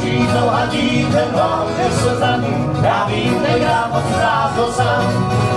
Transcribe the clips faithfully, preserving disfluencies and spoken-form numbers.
přítel a dítem vám, že se zraní, já vím, nehrám moc prázdno sám.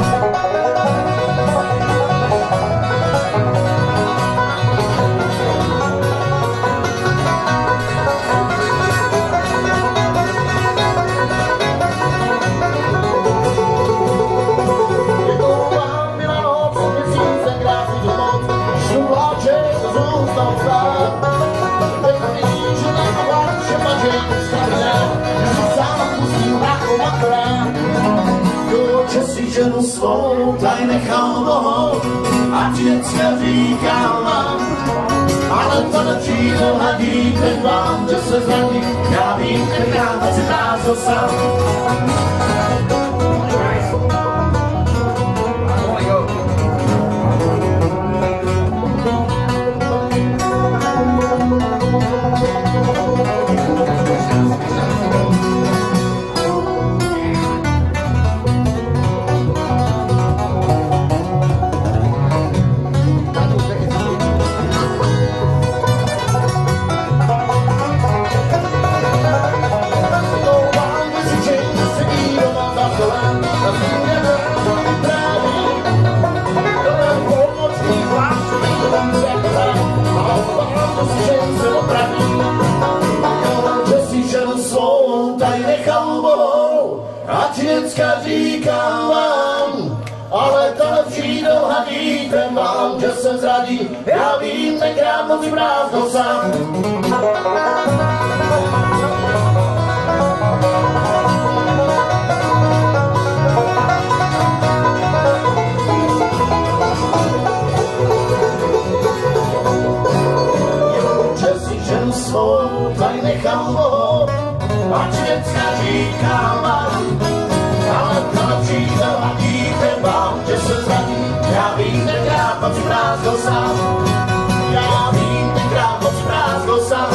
Ženu svou, taj nechal Bohou, a vždycky říkám vám, ale to nepřijde hadíte vám, že se zradí, já vím, nechám si prázdno sám. Říkám vám, ale to nepřijde hadítem vám, že se zradí, já vím, tenkrát moc prázdno sám. Že si ženu svou tady nechal Bohou, a vždycky říkám vám, ale to přijde a dítem vám, že se zradí, já vím, tenkrát moc prázdno sám. Já vím, tenkrát moc prázdno sám.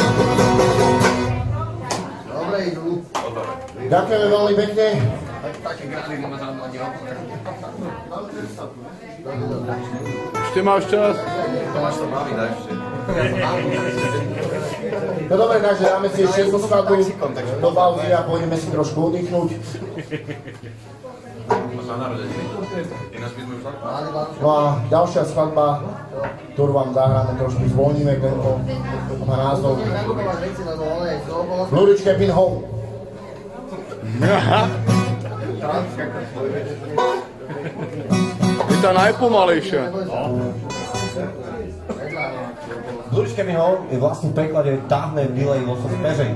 Dobre, idú. Ďakujeme veľmi pekne. Také grády máme za mladí. Ešte máš čas? Tomáš to baví, daj ešte. No dobre, takže dáme si ešte jednu skladbu do pauzy a pôjdeme si trošku oddychnúť. No a ďalšia skladba, ktorú vám zahráme, trošku zvolníme, tento má názov Blue Cabin Home. Je tá najpomalejšia. Blue Cabin Home je vlastne v preklade táhne milej losos peřeň.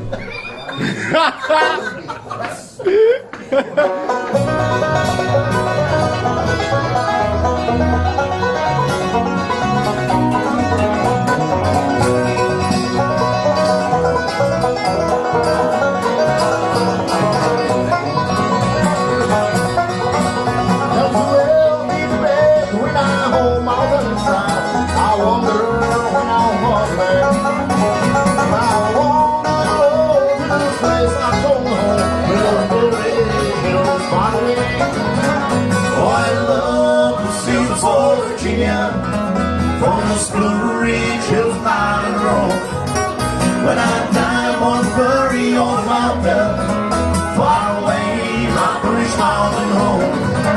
When I die, I want to bury on mountain, far away, my British mountain home.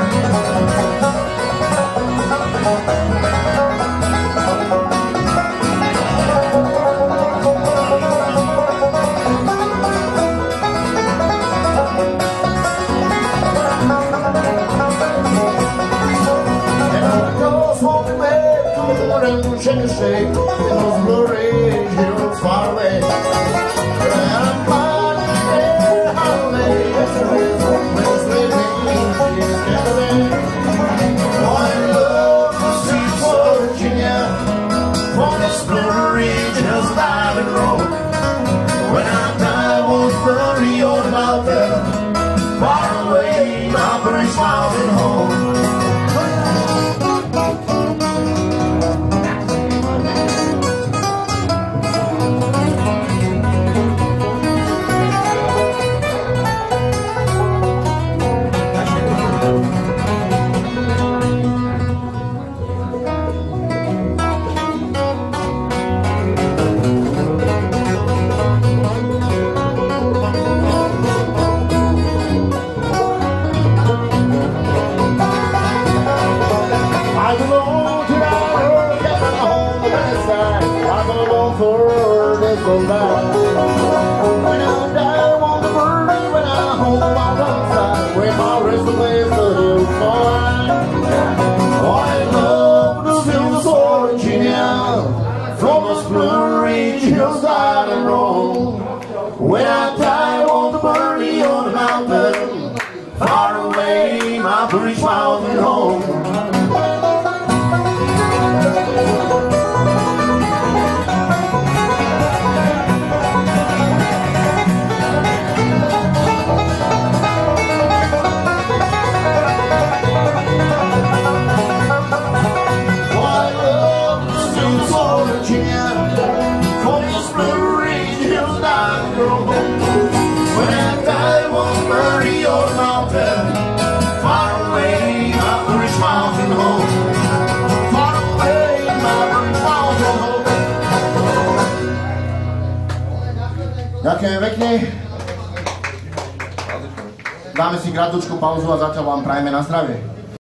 And those won't make good and change shape, those blurry hills far away. When I die, I won't bury on the mountain, far away, my British mountain home. back. When I die, I want to burn when I hold my one side. Where my rest away the hills for oh, I love to feel the soul of Virginia from those blue ridge hills that I roll. When I die, I want to bury on the mountain, far away, my British mountain home. Ďakujem pekne. Dáme si kratučku pauzu a zatiaľ vám prajeme na zdravie.